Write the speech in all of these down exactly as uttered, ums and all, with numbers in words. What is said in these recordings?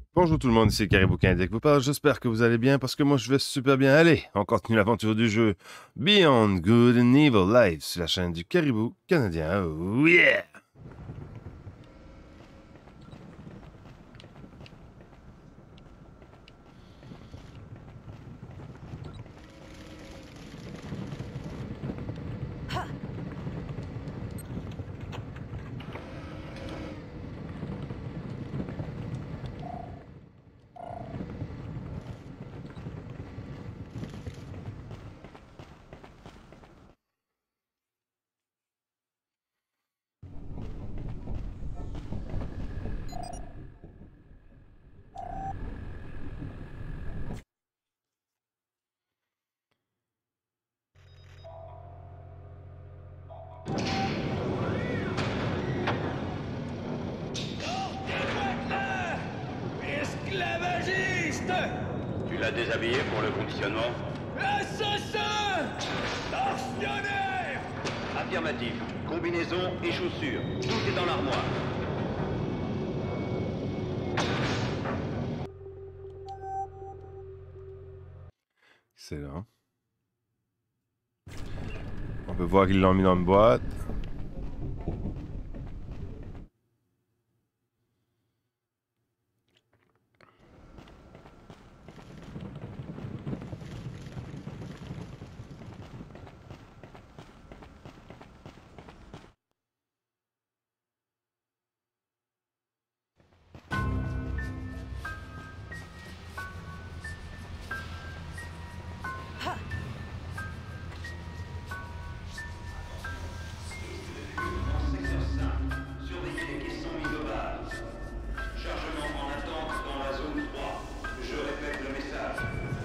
Bonjour tout le monde, ici Caribou Canadien qui vous parle. J'espère que vous allez bien parce que moi je vais super bien. Allez, on continue l'aventure du jeu Beyond Good and Evil Live sur la chaîne du Caribou Canadien. Oh yeah! Esclavagiste! Tu l'as déshabillé pour le conditionnement? Assassin! Tortionnaire! Affirmatif. Combinaison et chaussures. Tout est dans l'armoire. Excellent. On peut voir qu'ils l'ont mis dans une boîte. Surveillez les caissons mis au bas. Chargement en attente dans la zone trois. Je répète le message.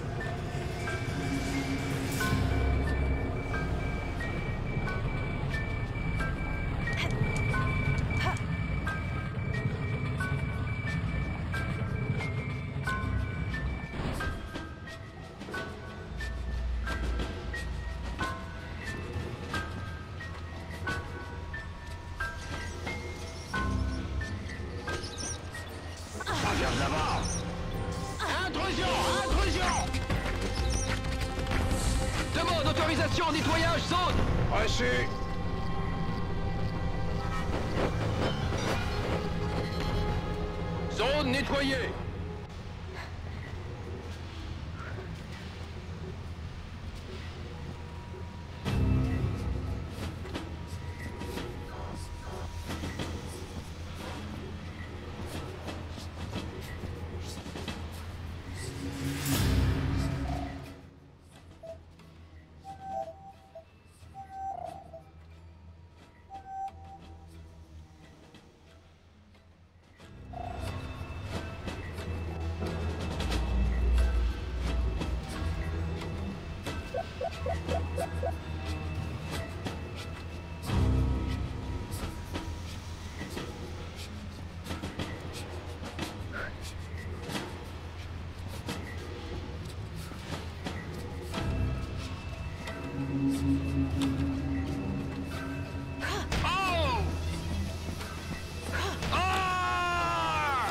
Regarde là-bas. Intrusion! Intrusion! Demande autorisation nettoyage zone! Reçu. Zone nettoyée! Oh! Ah!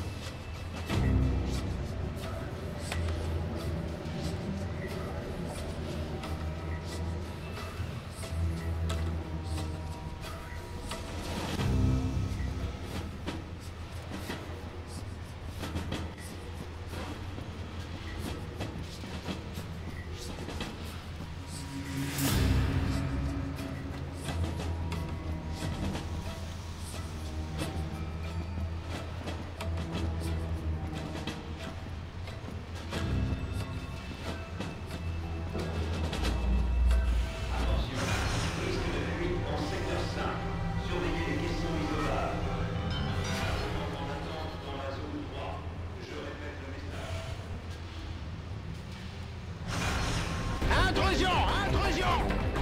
Intrusion! Intrusion!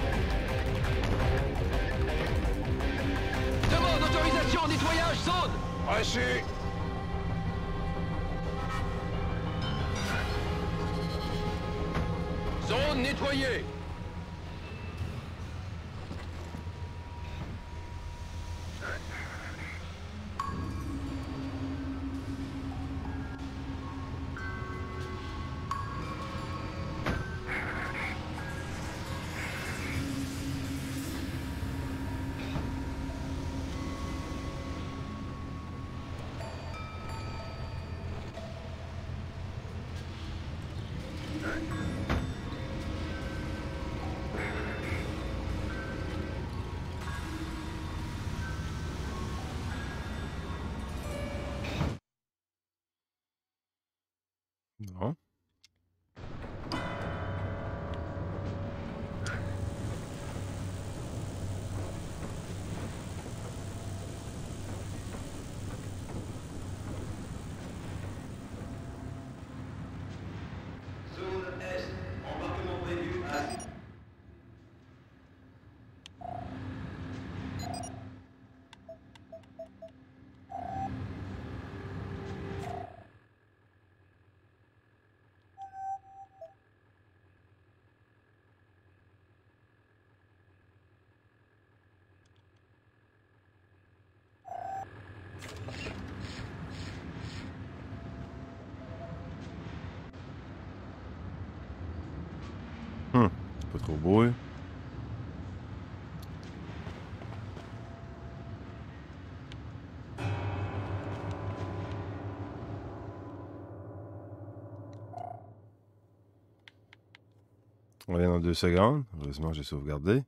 Demande autorisation nettoyage zone! Reçu. Zone nettoyée! Non. Zone Est, embarquement prévu à... Hum, pas trop beau, hein? On revient dans deux secondes. Heureusement, j'ai sauvegardé.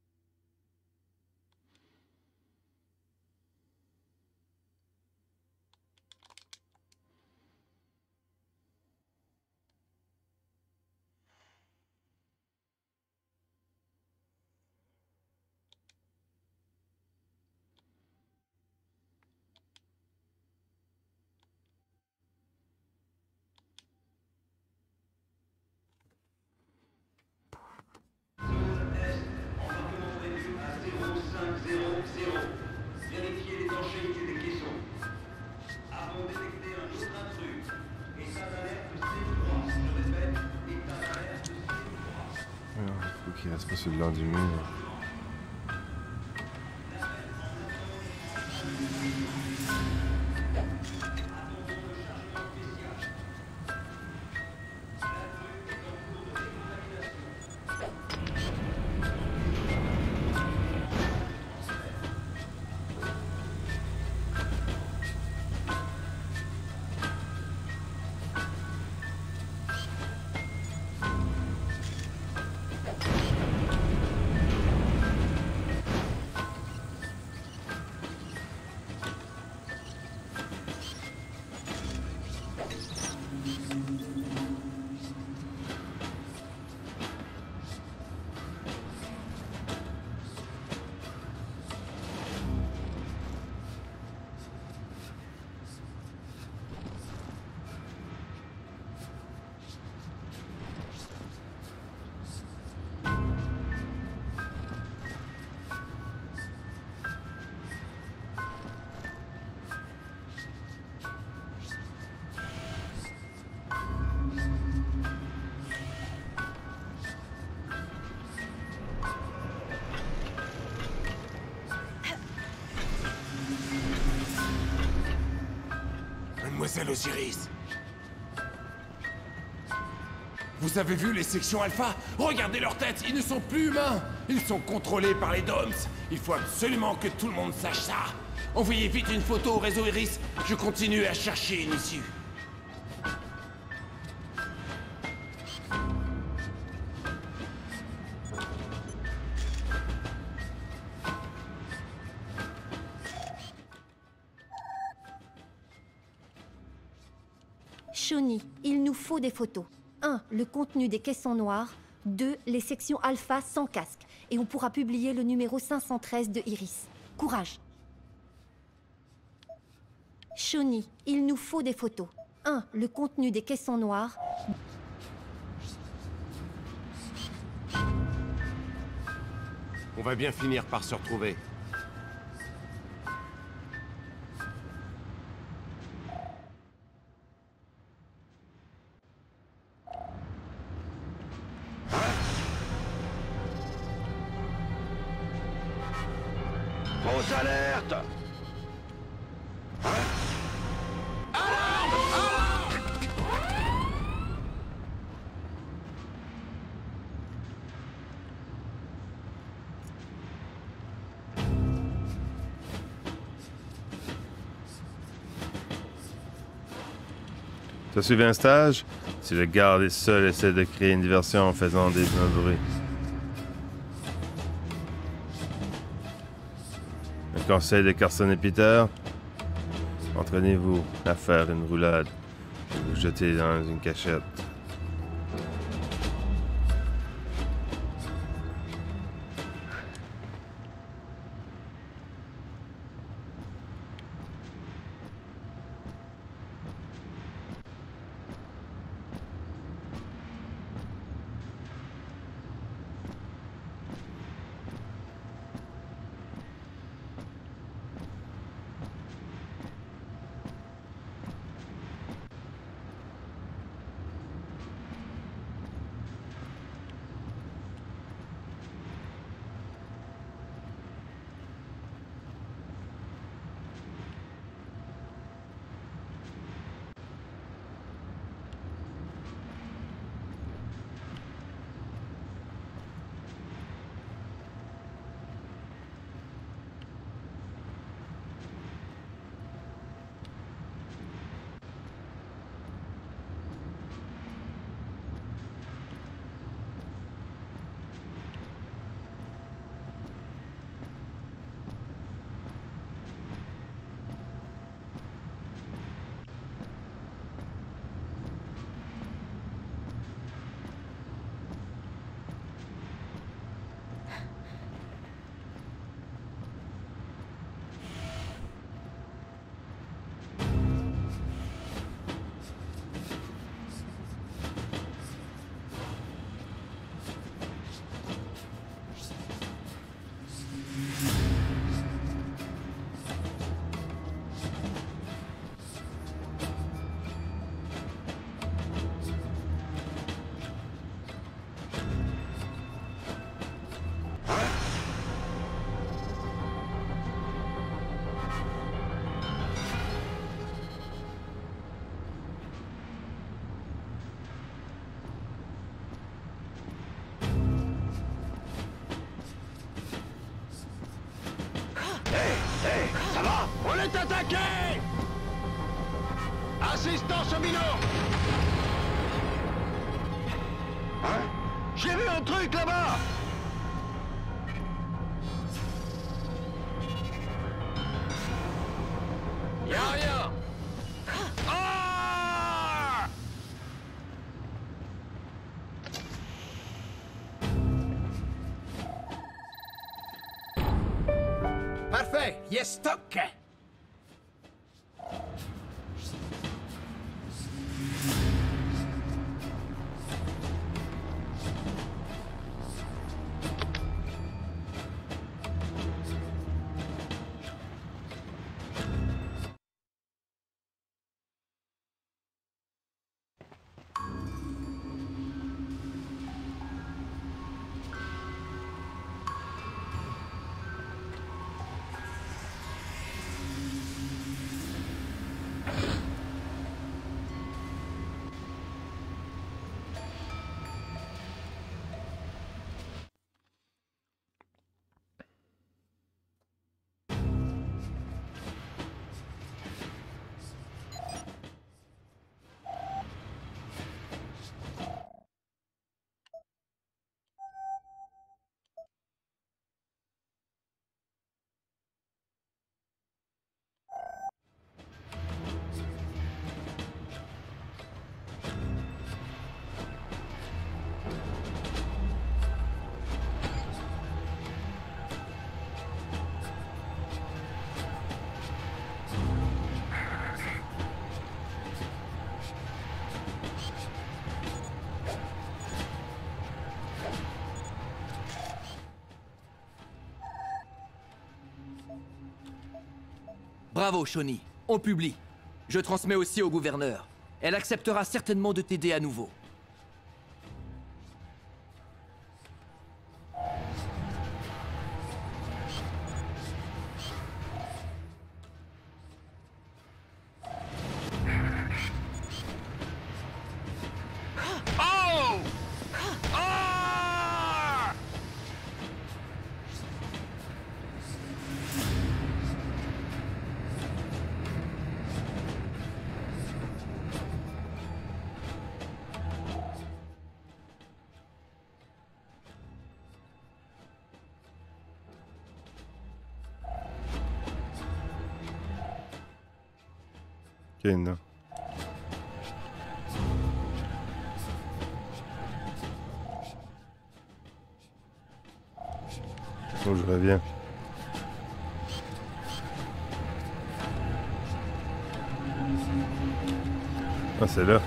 Vérifiez l'étanchéité des caissons. Avons détecté un autre intrus. État d'alerte C trois. Je répète, état d'alerte C trois. Il faut qu'il reste pas sur le blanc du mur. Mademoiselle Osiris. Vous avez vu les sections Alpha? Regardez leurs têtes, ils ne sont plus humains. Ils sont contrôlés par les Doms. Il faut absolument que tout le monde sache ça. Envoyez vite une photo au réseau Iris. Je continue à chercher une issue. Shawnee, il nous faut des photos. un. Le contenu des caissons noirs. deux. Les sections Alpha sans casque. Et on pourra publier le numéro cinq cent treize de Iris. Courage. Shawnee, il nous faut des photos. un. Le contenu des caissons noirs. On va bien finir par se retrouver. Grosse alerte! T'as suivi un stage? Si le garde est seul, essaie de créer une diversion en faisant des bruits. Un conseil de Carson et Peter? Entraînez-vous à faire une roulade. Ou jeter dans une cachette. Ça va? On est attaqué! Assistance au minot! Hein? J'ai vu un truc là-bas! Y'a rien! Ah! Parfait, yes, stock. Bravo, Shawnee. On publie. Je transmets aussi au gouverneur. Elle acceptera certainement de t'aider à nouveau. Oh! Ah! Ok, non. Faut que je reviens. Ah, c'est là.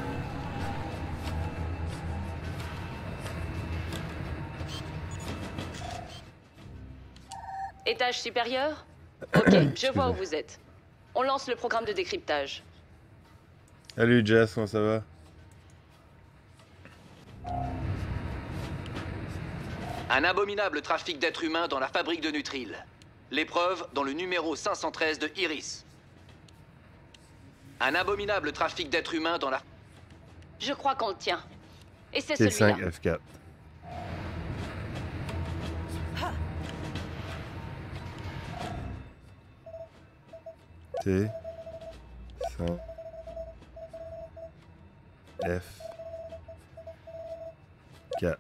Étage supérieur? Ok, je vois où vous êtes. On lance le programme de décryptage. Salut Jess, comment ça va? Un abominable trafic d'êtres humains dans la fabrique de Nutril. L'épreuve dans le numéro cinq cent treize de Iris. Un abominable trafic d'êtres humains dans la... Je crois qu'on le tient. Et c'est T cinq celui-là. F quatre. T cinq F quatre.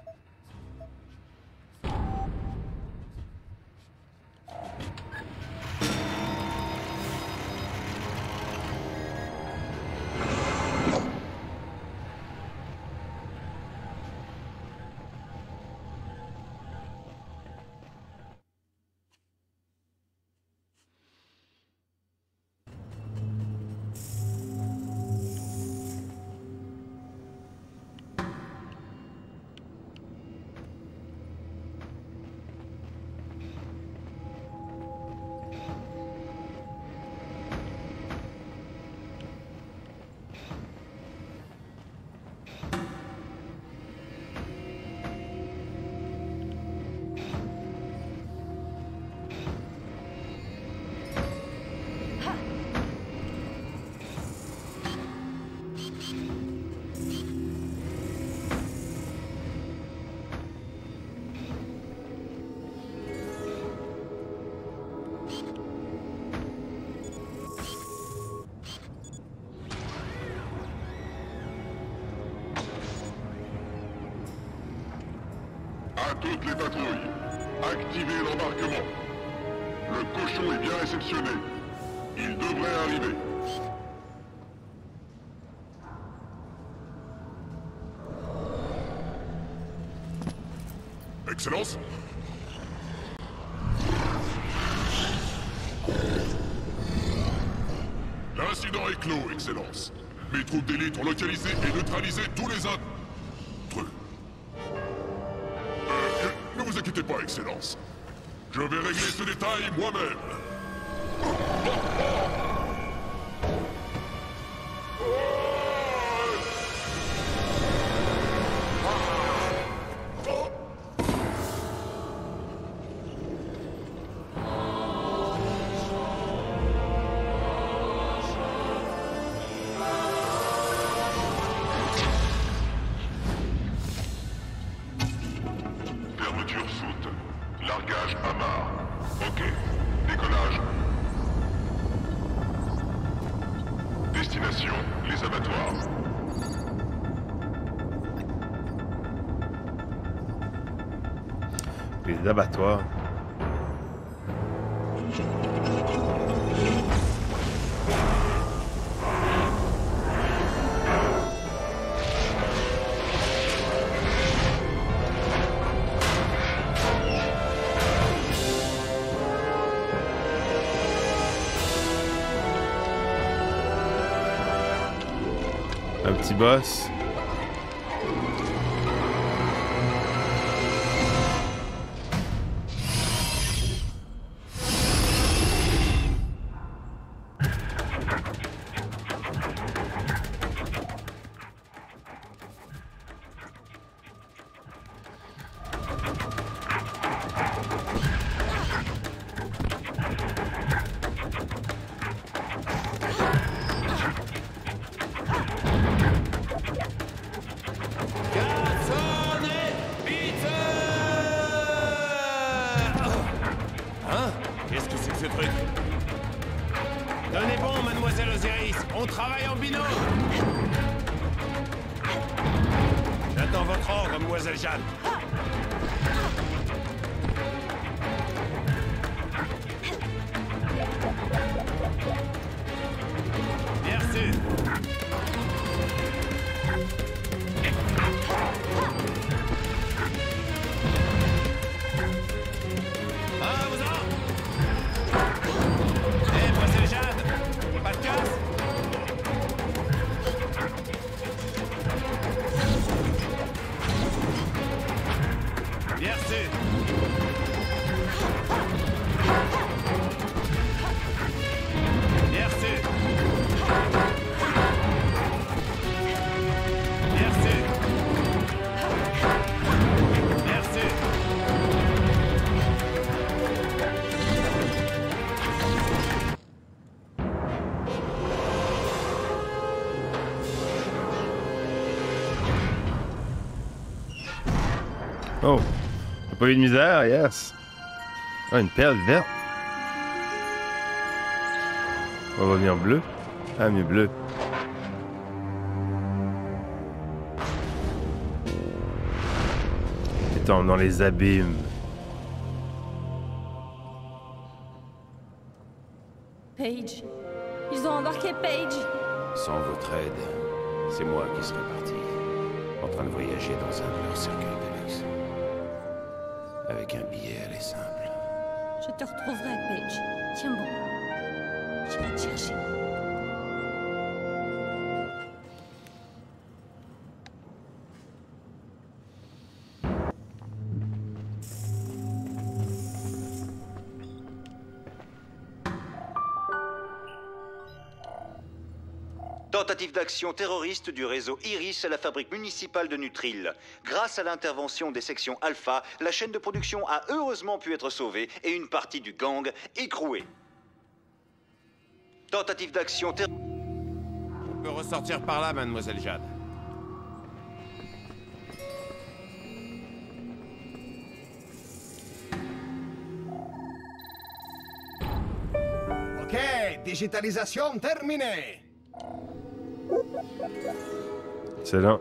À toutes les patrouilles, activez l'embarquement. Le cochon est bien réceptionné. Il devrait arriver. Excellence. L'incident est clos, Excellence. Mes troupes d'élite ont localisé et neutralisé tous les intrus. Euh, ne vous inquiétez pas, Excellence. Je vais régler ce détail moi-même. Fermeture soute. Largage amarre. Ok. Décollage. Destination, les abattoirs. Les abattoirs. Un petit boss. Qu'est-ce que c'est que ce truc? Tenez bon, mademoiselle Osiris, on travaille en binôme. J'attends votre ordre, mademoiselle Jeanne. Bien sûr. Oh, y'a pas eu de misère, yes. Ah, une perle verte. On va revenir bleu. Ah, mieux bleu. Et tombe dans les abîmes. Paige. Ils ont embarqué Paige. Sans votre aide, c'est moi qui serais parti. En train de voyager dans un de leurs cercueils de luxe. Avec un billet aller simple. Je te retrouverai, Paige. Tiens bon. Je vais te chercher. Tentative d'action terroriste du réseau Iris à la fabrique municipale de Nutril. Grâce à l'intervention des sections Alpha, la chaîne de production a heureusement pu être sauvée et une partie du gang écrouée. Tentative d'action terroriste... On peut ressortir par là, mademoiselle Jade. Ok, digitalisation terminée. Excellent.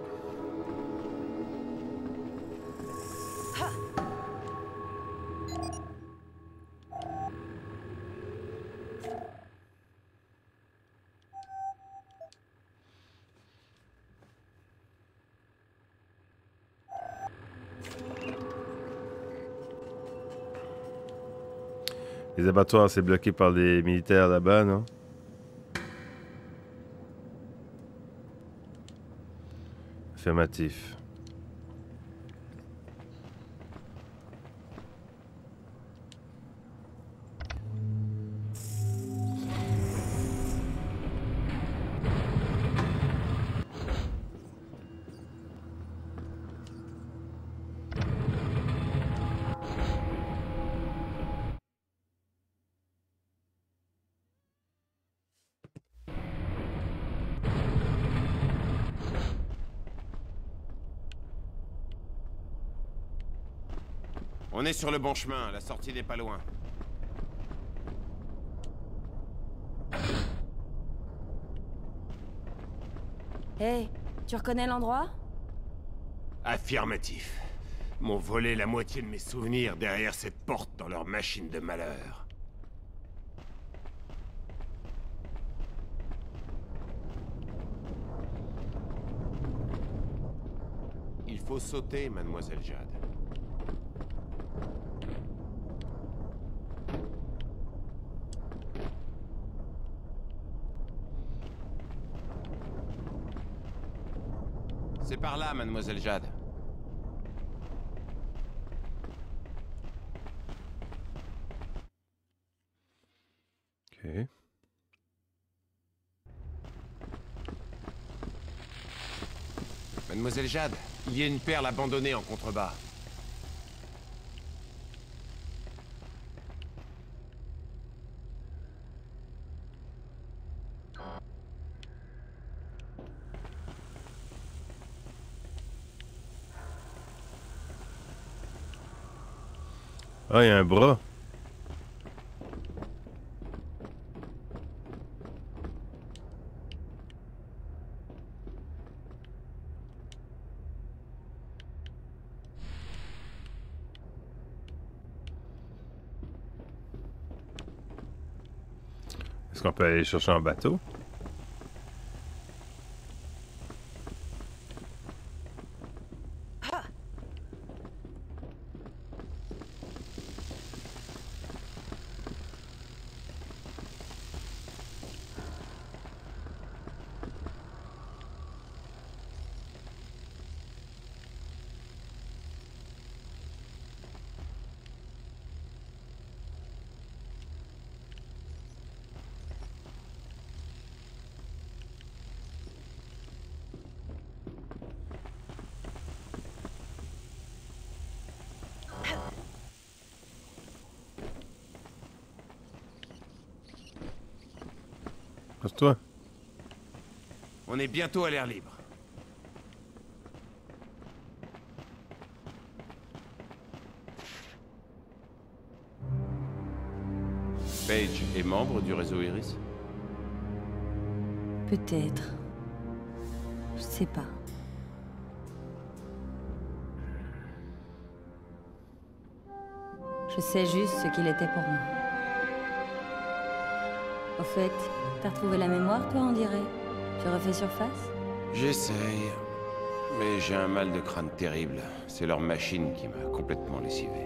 Les abattoirs, c'est bloqué par les militaires là-bas, non? Affirmatif. On est sur le bon chemin, la sortie n'est pas loin. Hé, hey, tu reconnais l'endroit? Affirmatif. M'ont volé la moitié de mes souvenirs derrière cette porte dans leur machine de malheur. Il faut sauter, mademoiselle Jade. C'est par là, mademoiselle Jade. Ok. Mademoiselle Jade, il y a une perle abandonnée en contrebas. Ah, il y a un bras. Est-ce qu'on peut aller chercher un bateau? Pose-toi. On est bientôt à l'air libre. Paige est membre du réseau Iris? Peut-être. Je sais pas. Je sais juste ce qu'il était pour moi. Au fait, t'as retrouvé la mémoire, toi, on dirait? Tu refais surface? J'essaye. Mais j'ai un mal de crâne terrible. C'est leur machine qui m'a complètement lessivé.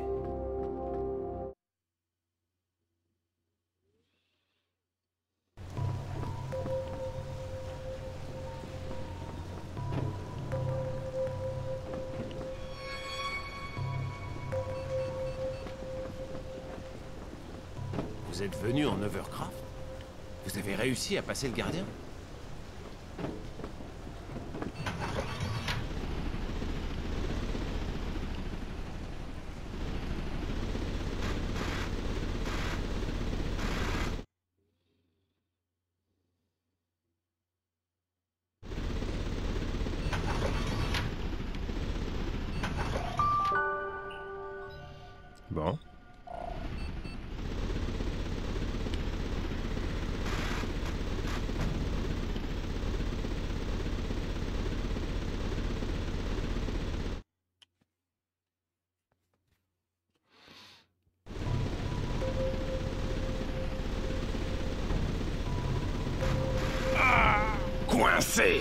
Vous êtes venu en Hovercraft? Vous avez réussi à passer le gardien? Bon. Coincé!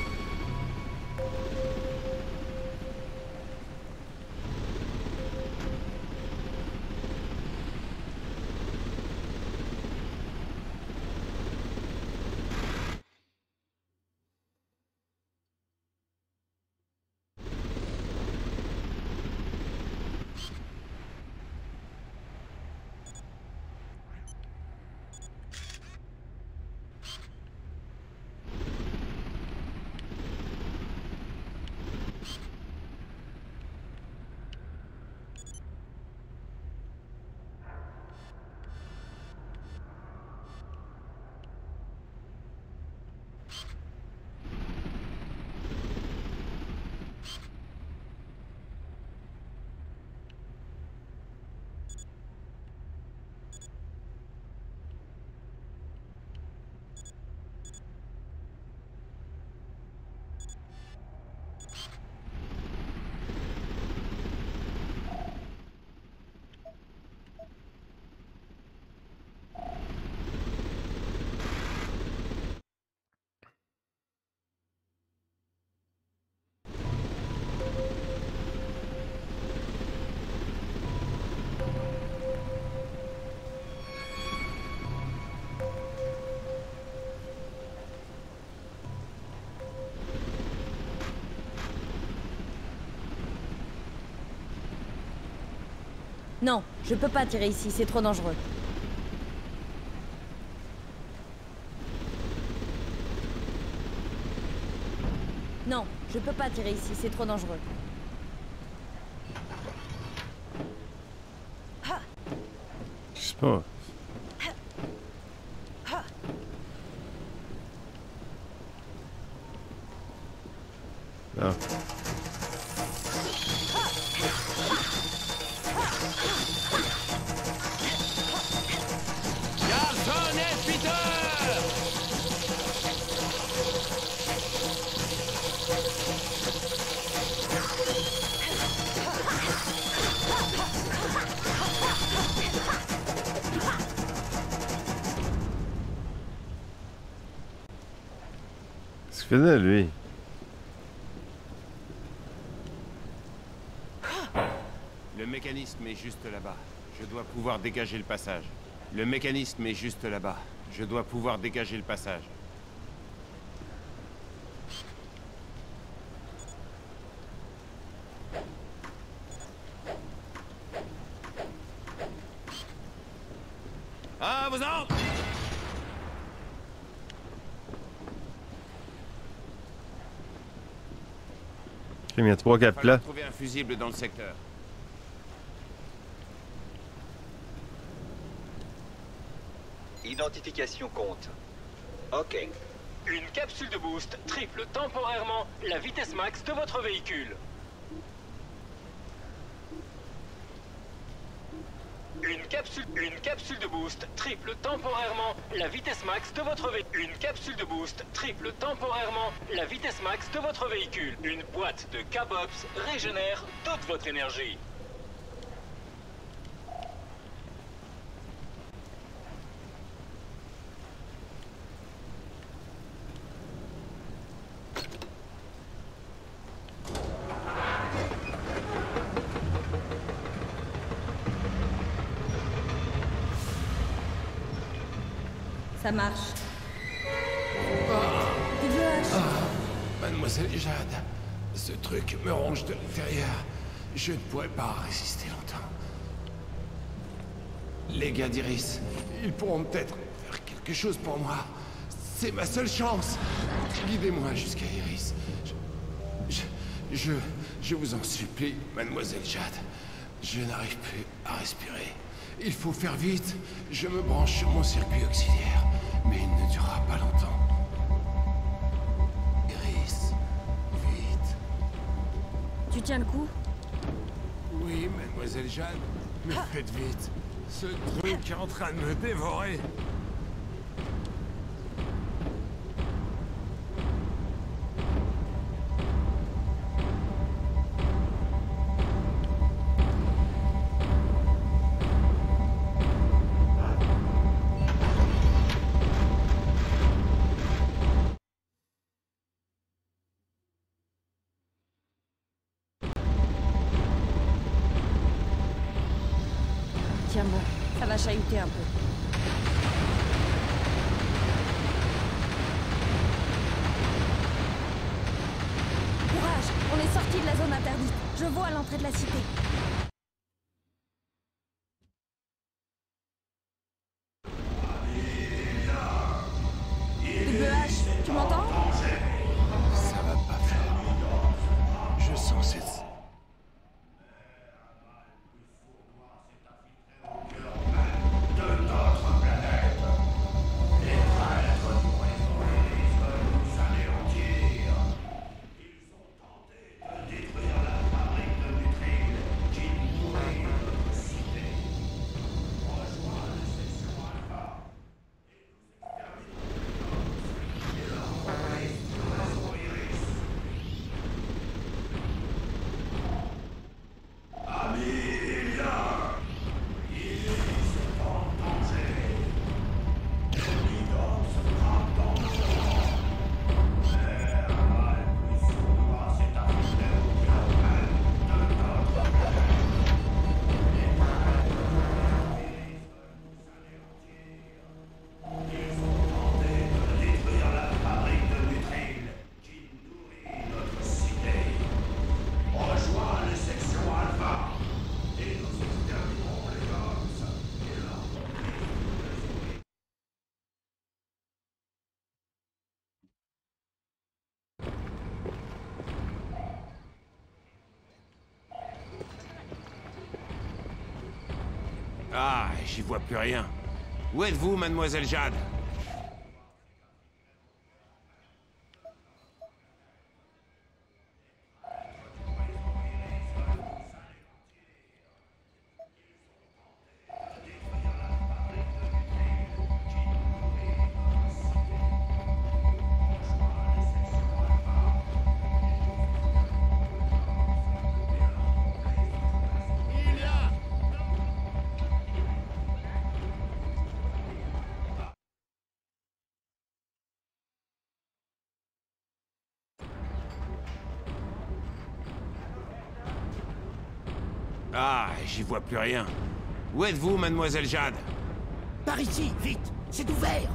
Non, je peux pas tirer ici, c'est trop dangereux. Non, je peux pas tirer ici, c'est trop dangereux. Je sais pas. Ah. Carson et Peter! Qu'est-ce qu'il faisait, lui? Le mécanisme est juste là-bas. Je dois pouvoir dégager le passage. Le mécanisme est juste là-bas. Je dois pouvoir dégager le passage. Ah, vous en! Il y a trois quatre plats. Trouver un fusible dans le secteur. Identification compte. Ok. Une capsule de boost triple temporairement la vitesse max de votre véhicule. Une capsule, une capsule de boost triple temporairement la vitesse max de votre véhicule. Une capsule de boost triple temporairement la vitesse max de votre véhicule. Une boîte de K-Bops régénère toute votre énergie. Ça marche. Ah, W H. ah, Mademoiselle Jade, ce truc me ronge de l'intérieur. Je ne pourrai pas résister longtemps. Les gars d'Iris, ils pourront peut-être faire quelque chose pour moi. C'est ma seule chance. Guidez-moi jusqu'à Iris. Je, je, je, je vous en supplie, Mademoiselle Jade. Je n'arrive plus à respirer. Il faut faire vite. Je me branche sur mon circuit auxiliaire, mais il ne durera pas longtemps. Iris, vite. Tu tiens le coup? Oui, Mademoiselle Jade, mais faites vite. Ce truc est en train de me dévorer. Tiens bon, ça va chahuter un peu. Courage, on est sorti de la zone interdite. Je vois à l'entrée de la cité. W H, tu m'entends? Ça va pas faire. Je sens cette... Ah, j'y vois plus rien. Où êtes-vous, Mademoiselle Jade? Ah, j'y vois plus rien. Où êtes-vous, Mademoiselle Jade? Par ici, vite! C'est ouvert!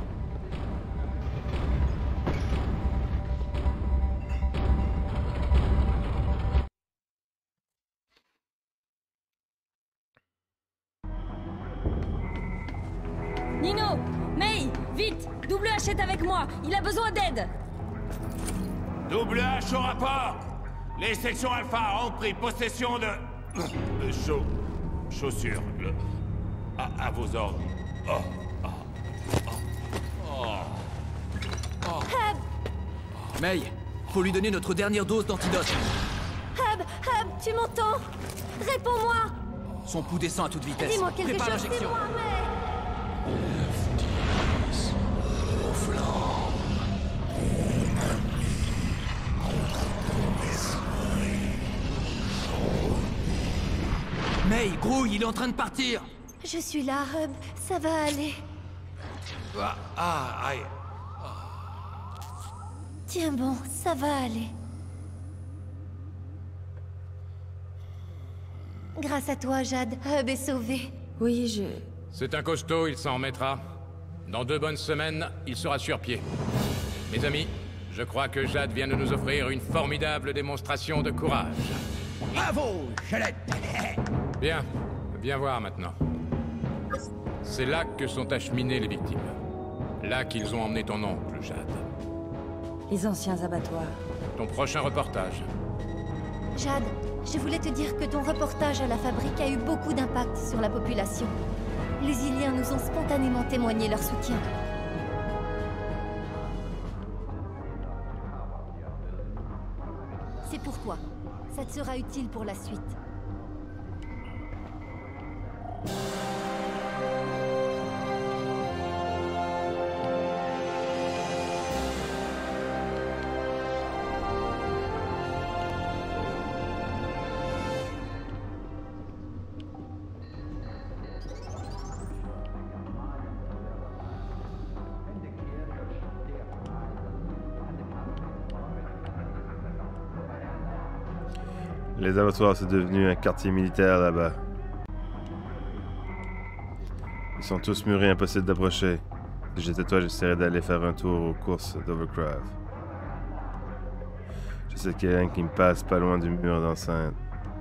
Nino! May! Vite! W H est avec moi! Il a besoin d'aide! Double H au rapport! Les sections Alpha ont pris possession de... de chauss... chaussures. Le... À, à vos ordres. Oh, oh, oh, oh. Hub! May, faut lui donner notre dernière dose d'antidote. Hub! Hub! Tu m'entends? Réponds-moi! Son pouls descend à toute vitesse. Dis-moi quelque Prépare chose, l'injection. dis-moi, mais... May, grouille, il est en train de partir. Je suis là, Hub. Ça va aller. Ah, ah, aïe. Tiens bon, ça va aller. Grâce à toi, Jade, Hub est sauvé. Oui, je... C'est un costaud, il s'en remettra. Dans deux bonnes semaines, il sera sur pied. Mes amis, je crois que Jade vient de nous offrir une formidable démonstration de courage. Bravo, Jeannette. Bien, viens voir maintenant. C'est là que sont acheminées les victimes. Là qu'ils ont emmené ton oncle, Jade. Les anciens abattoirs. Ton prochain reportage. Jade, je voulais te dire que ton reportage à la fabrique a eu beaucoup d'impact sur la population. Les Iliens nous ont spontanément témoigné leur soutien. C'est pour toi. Ça te sera utile pour la suite. Les abattoirs, c'est devenu un quartier militaire là-bas. Ils sont tous murés, impossible d'approcher. Si j'étais toi, j'essaierais d'aller faire un tour aux courses d'Overcraft. Je sais qu'il y a un qui me passe pas loin du mur d'enceinte.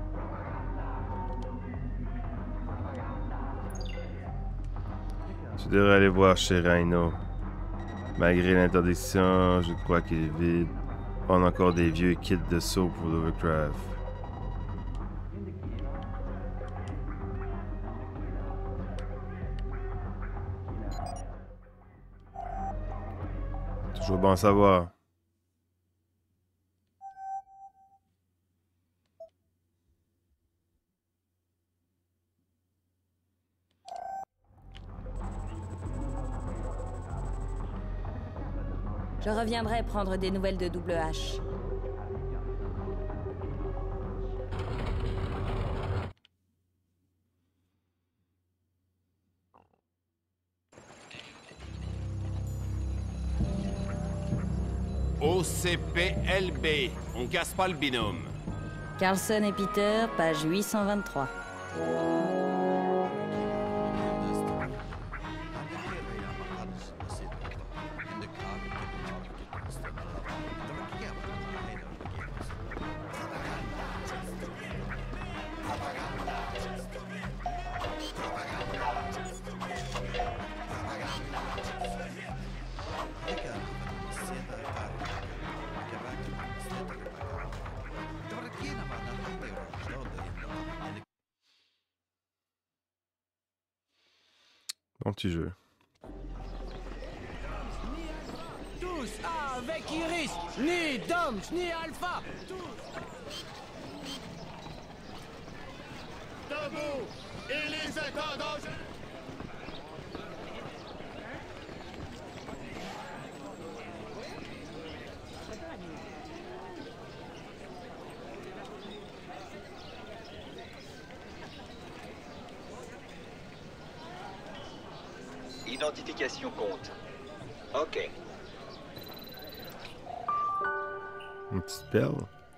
Tu devrais aller voir chez Rhino. Malgré l'interdiction, je crois qu'il est vide. On a encore des vieux kits de saut pour l'Overcraft. Toujours bon à savoir. Je reviendrai prendre des nouvelles de Double H. O C P L B, on casse pas le binôme. Carlson et Peter, page huit cent vingt-trois. Bon petit jeu. Tous avec Iris, ni Doms, ni Alpha. Debout, et les intendants. Identification compte. Ok. Une petite perle.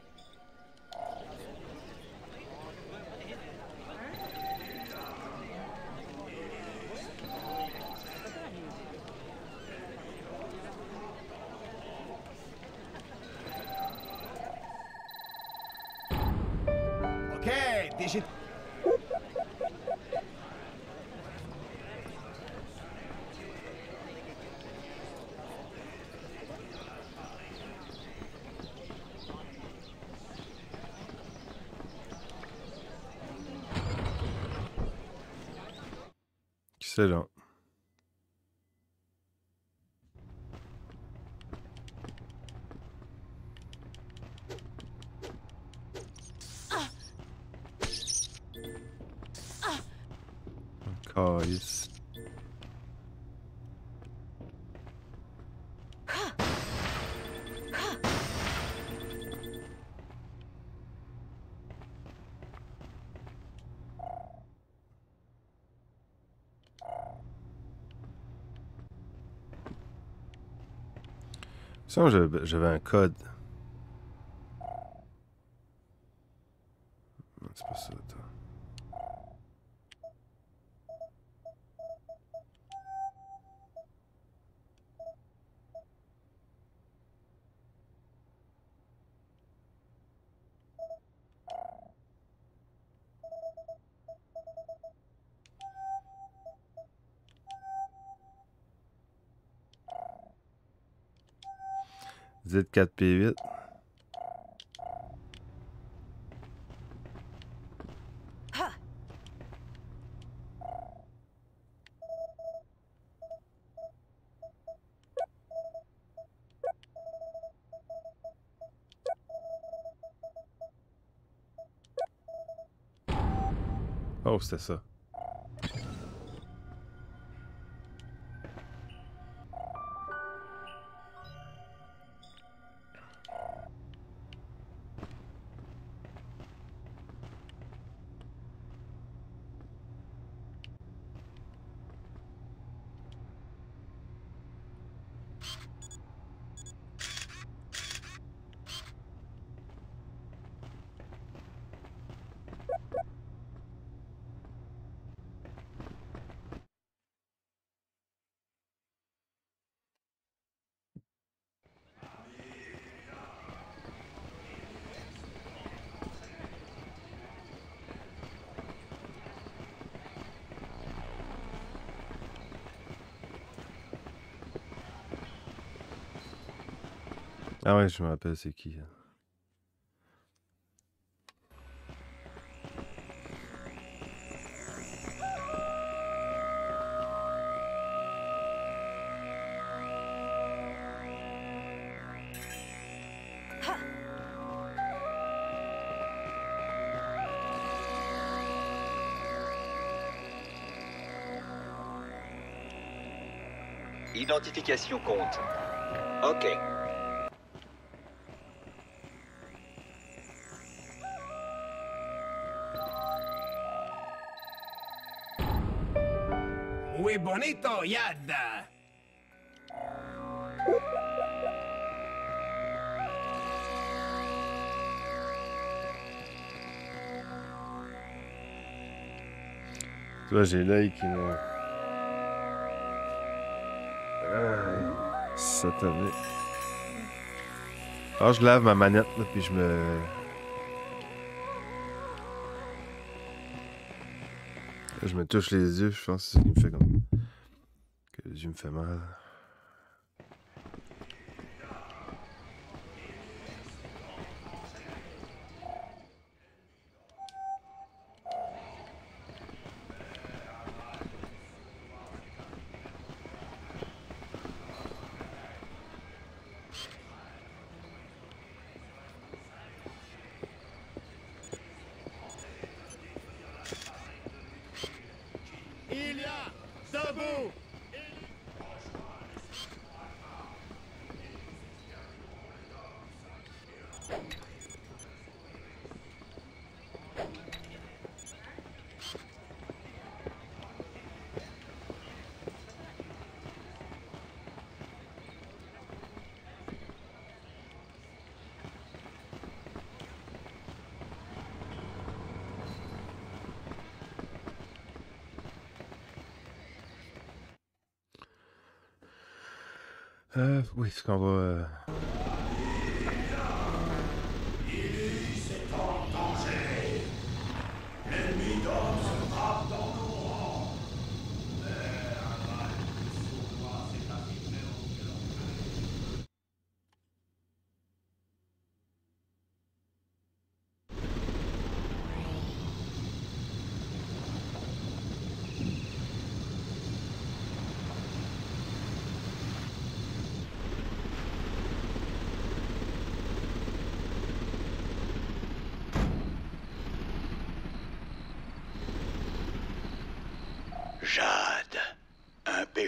Ok, déjà. Excellent. Calice. Ça, j'avais un code. Non, c'est pas ça, attends. Z quatre P huit. Oh, c'était ça. Ah ouais, je me rappelle c'est qui. Identification compte. Ok. Muy bonito, Yad. Tu vois, j'ai l'œil qui me... Ah, ça t'avait... Alors, je lave ma manette, là, puis je me... Là, je me touche les yeux, je pense que c'est ça qui me fait comme... que les yeux me fait mal. Euh, oui, est-ce qu'on va... Euh...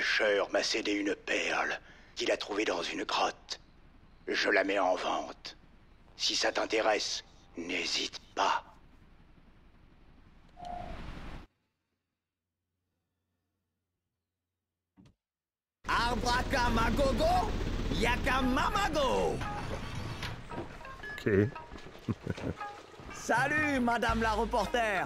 pêcheur m'a cédé une perle qu'il a trouvée dans une grotte. Je la mets en vente. Si ça t'intéresse, n'hésite pas. Abracamagogo, yakamamago. Ok. Salut, madame la reporter.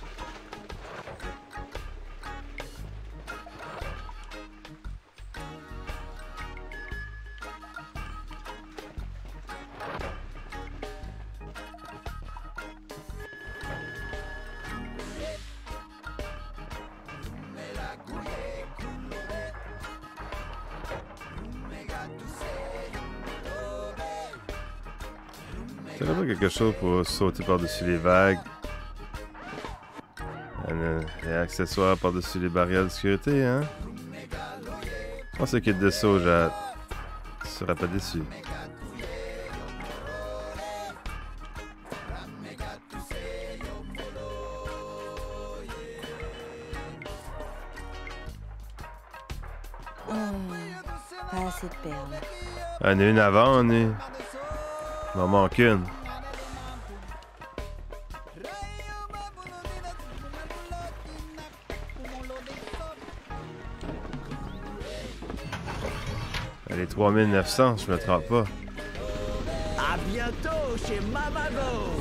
T'aurais pas quelque chose pour sauter par-dessus les vagues? Un, un accessoire par-dessus les barrières de sécurité, hein? Je pense que kit de saut, je serais pas déçu. Oh, pas assez de perles. On a une avant, on est. Il m'en manque une. Elle est trois mille neuf cents, je me trompe pas. À bientôt chez Mamago.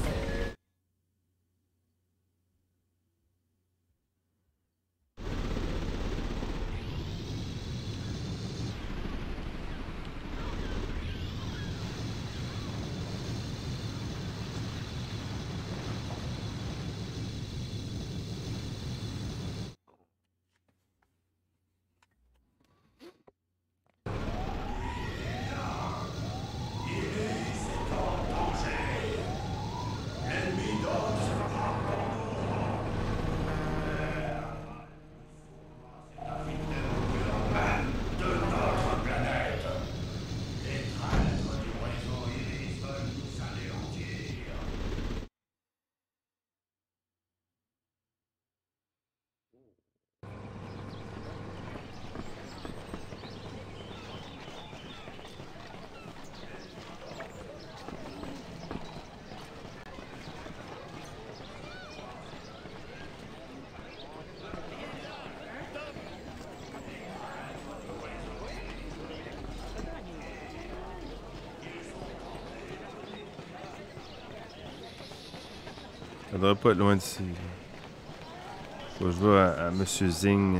Ça devrait pas être loin d'ici. Faut que je vois à, à Monsieur Zing.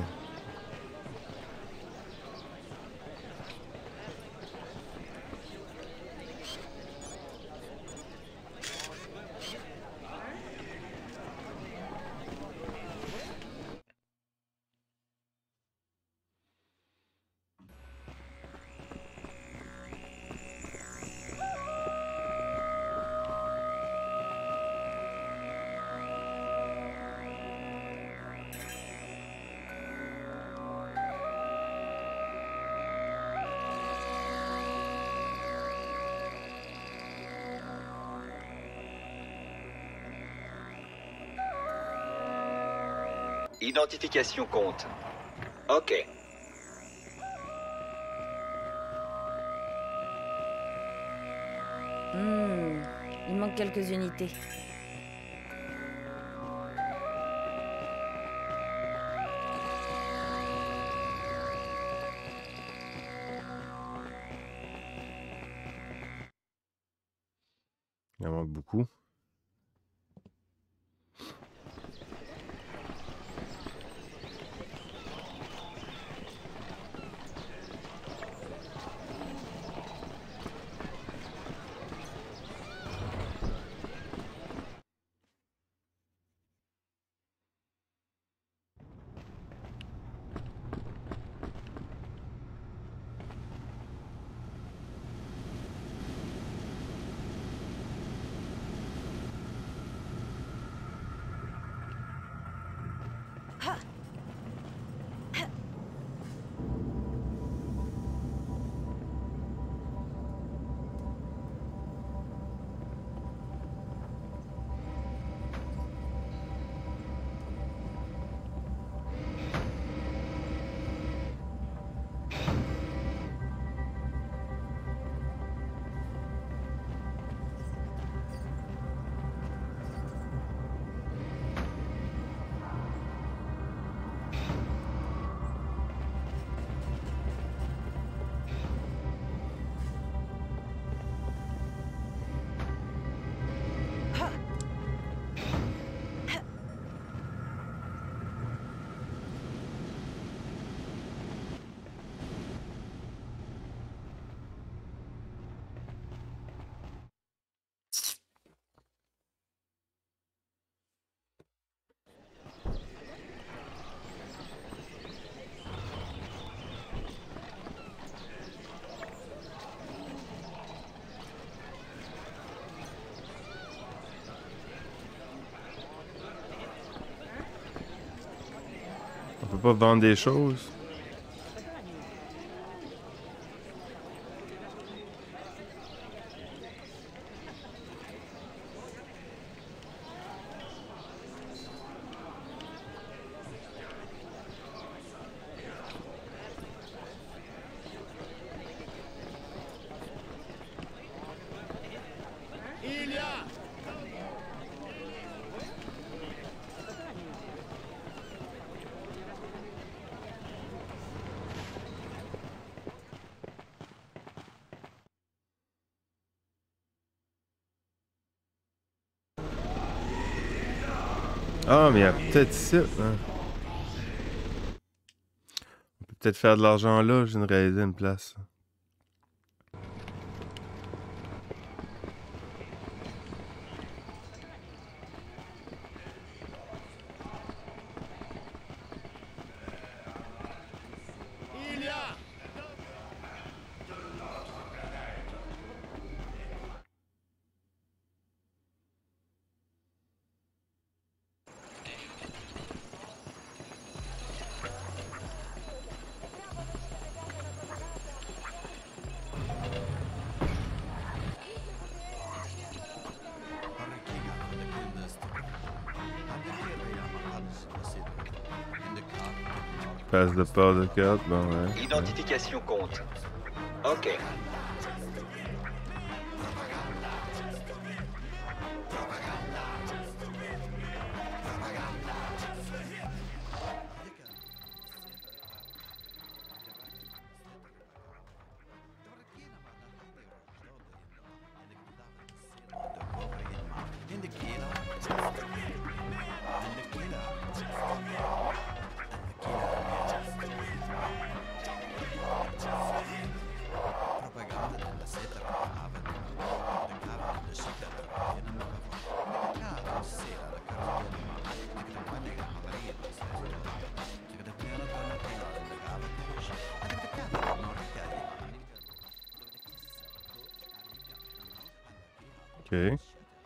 Identification compte. Ok. Hmm, il manque quelques unités. Il en manque beaucoup. pas vendre des choses? Ah, mais il y a peut-être ici. Hein. On peut peut-être faire de l'argent là, je viens de réaliser une place. Passe de port de carte, bon ouais. Identification compte. Ok. Okay.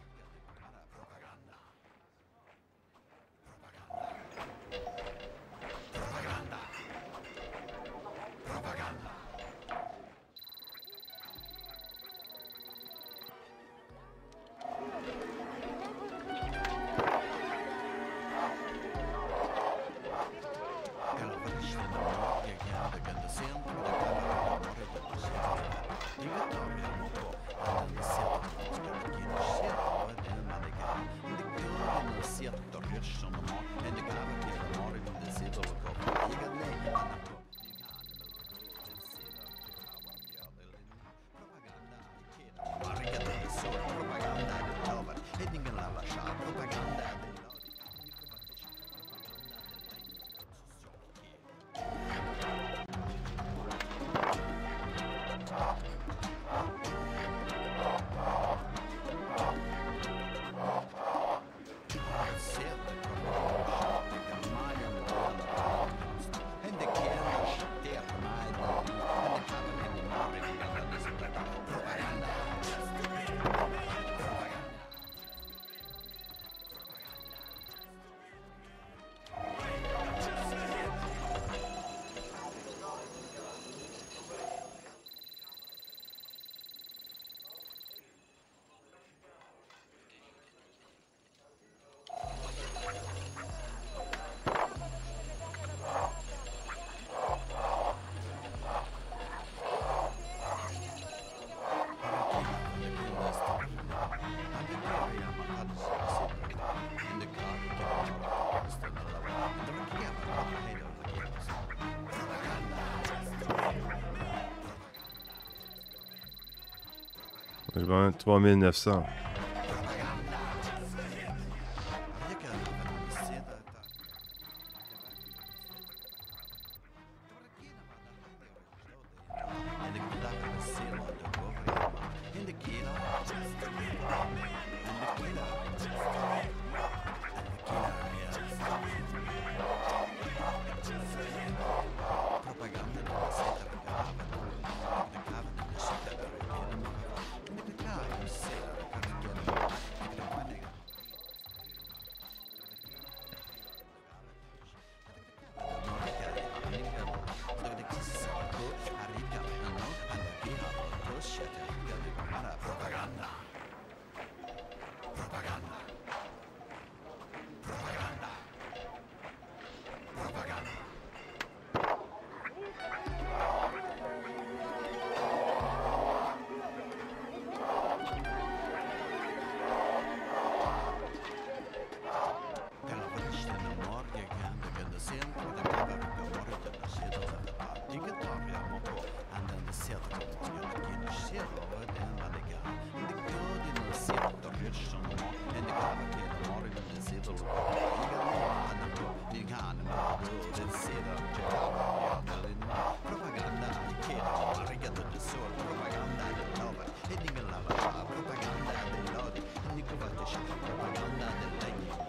Je vends trois mille neuf cents.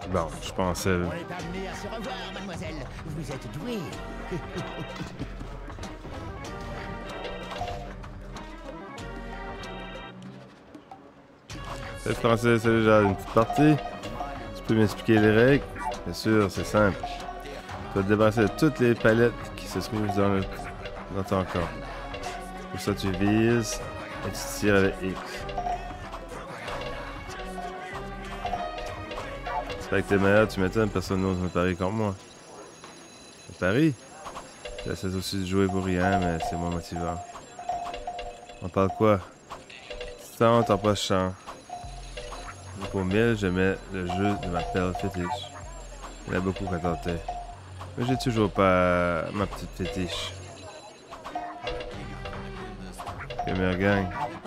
Bon, je pensais... On est amené à se revoir, mademoiselle. Vous êtes douée. Salut Français, salut, j'ai une petite partie. Tu peux m'expliquer les règles? Bien sûr, c'est simple. Tu vas te débarrasser de toutes les palettes qui se trouvent dans, le, dans ton corps. Pour ça, tu vises et tu tires avec X. C'est vrai que t'es meilleur, tu m'étonnes, personne n'ose me parier contre moi. Le pari? J'essaie aussi de jouer pour rien, mais c'est moins motivant. On parle quoi? Sans t'en pas chant. Pour mille, je mets le jeu de ma perle fétiche. Il y en a beaucoup qui tentaient. Mais j'ai toujours pas ma petite fétiche. Que meilleure gang.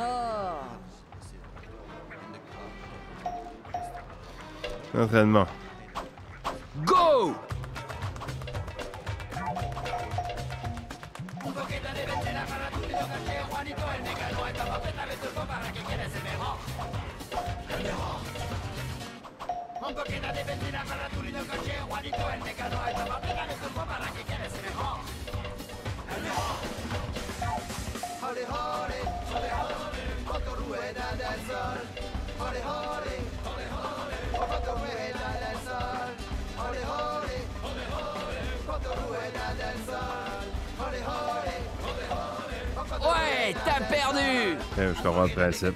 Entraînement. Go! Ouais, t'as perdu! Okay, je comprends le principe.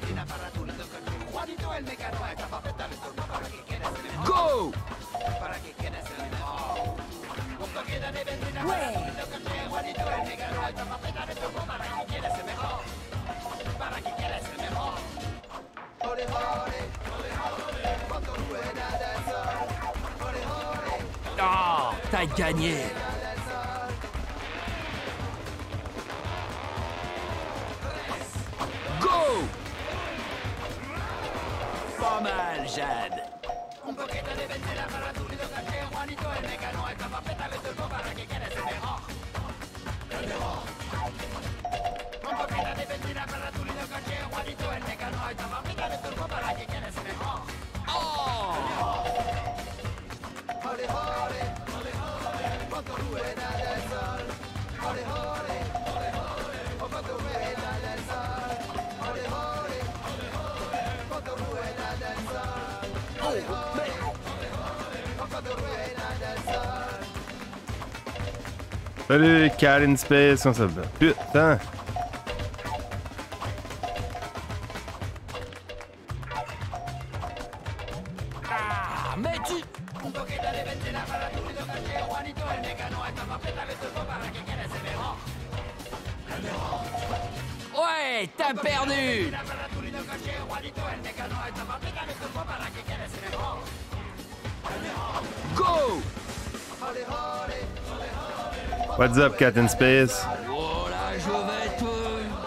Go! Oh, t'as gagné! Go! Pas mal, Jade. Salut, Cat in Space, comment ça va? Putain! Ah, mais tu... Ouais, t'as perdu! Go! What's up, Cat in Space? Oh là, je vais te...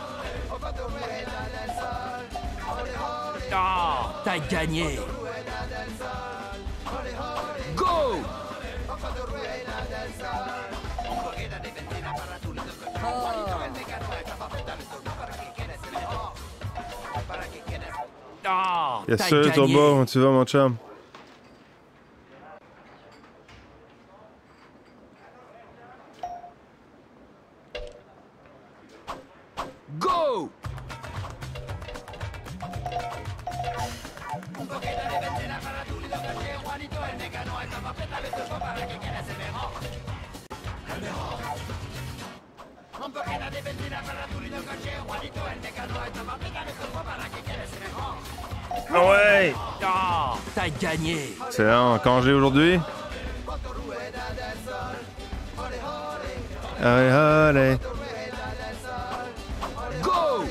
Ah, t'as gagné! Go! Ah, Yes t'as sir, gagné! Turbo, comment tu vas, mon chum? Go! Ah ouais! Ah, t'as gagné! Excellent, en congé aujourd'hui? Allez, allez! Go!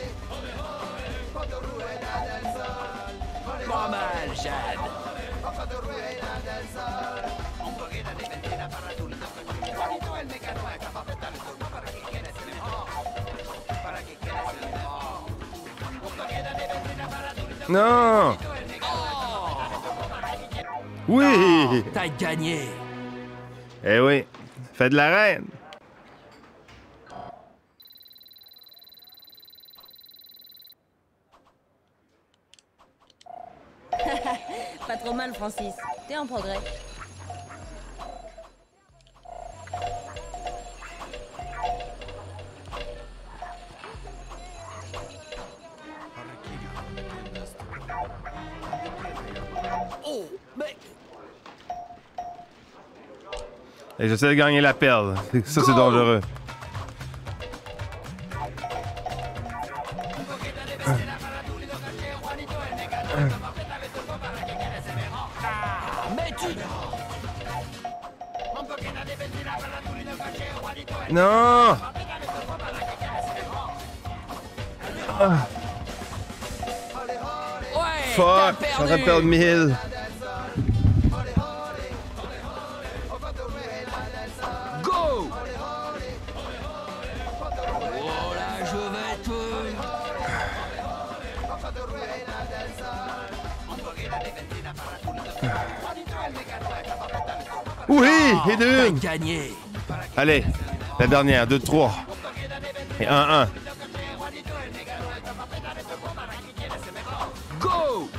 Pas mal, Jade. Non! Oui! Oh, t'as gagné! Eh oui, fais de la reine! Pas trop mal, Francis. T'es en progrès. Oh, mais... Et j'essaie de gagner la perle. Ça, c'est dangereux. Non! Ah. Fuck! Je suis en train de perdre mille. Go! Oh là, je vais te... Oui! Et deux! Gagné! Allez, la dernière, deux, trois. Et un, un. Go!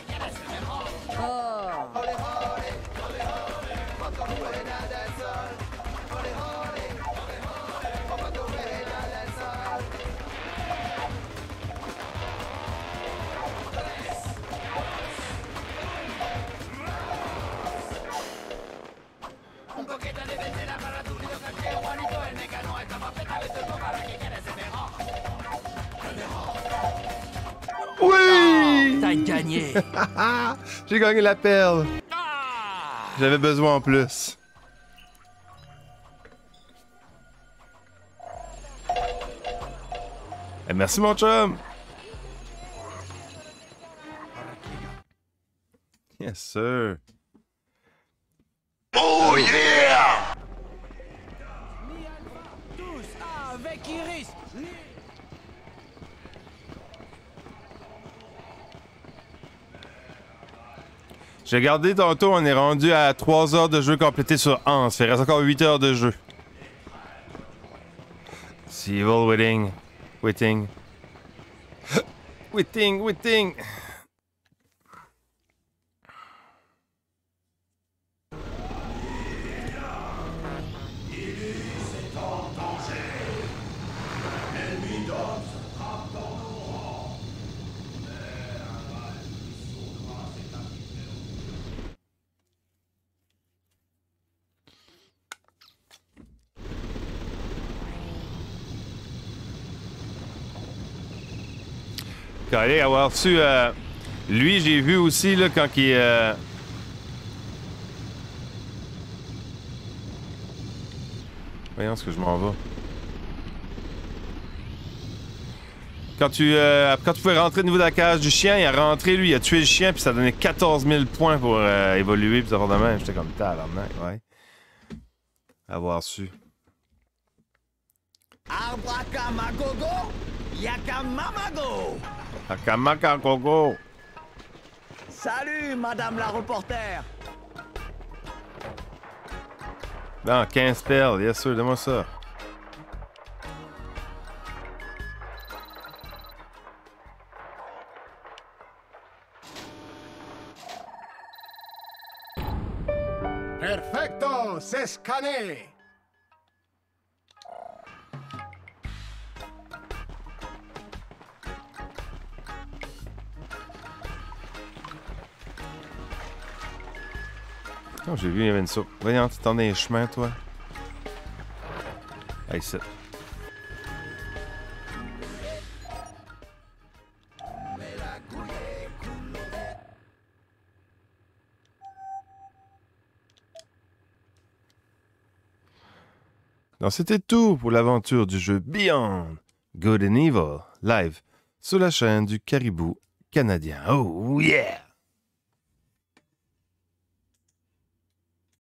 Oui! T'as gagné! J'ai gagné la perle. J'avais besoin en plus. Et merci mon chum. Yes sir. Oh yeah! Tous avec Iris! J'ai regardé tantôt, on est rendu à trois heures de jeu complété sur Hans. Il reste encore huit heures de jeu. C'est Evil Witting. Witting. Witting, Witting. Allez, avoir su. Euh, lui, j'ai vu aussi là, quand il. Euh... Voyons ce que je m'en vais. Quand tu, euh, quand tu pouvais rentrer au niveau de la cage du chien, il a rentré, lui, il a tué le chien, puis ça donnait quatorze mille points pour euh, évoluer, puis ça va de même. J'étais comme tabarnak, ouais. Avoir su. Abracamagogo, yakamamago. Akamakagogo. Salut, madame la reporter. Non, quinze perles, yes sûr, donne-moi ça. Perfecto, c'est scanné. Oh, j'ai vu, il y avait une soupe. Voyons, tu t'en es les chemins, toi. Hey, c'est... Donc, c'était tout pour l'aventure du jeu Beyond Good and Evil, live sur la chaîne du Caribou canadien. Oh yeah!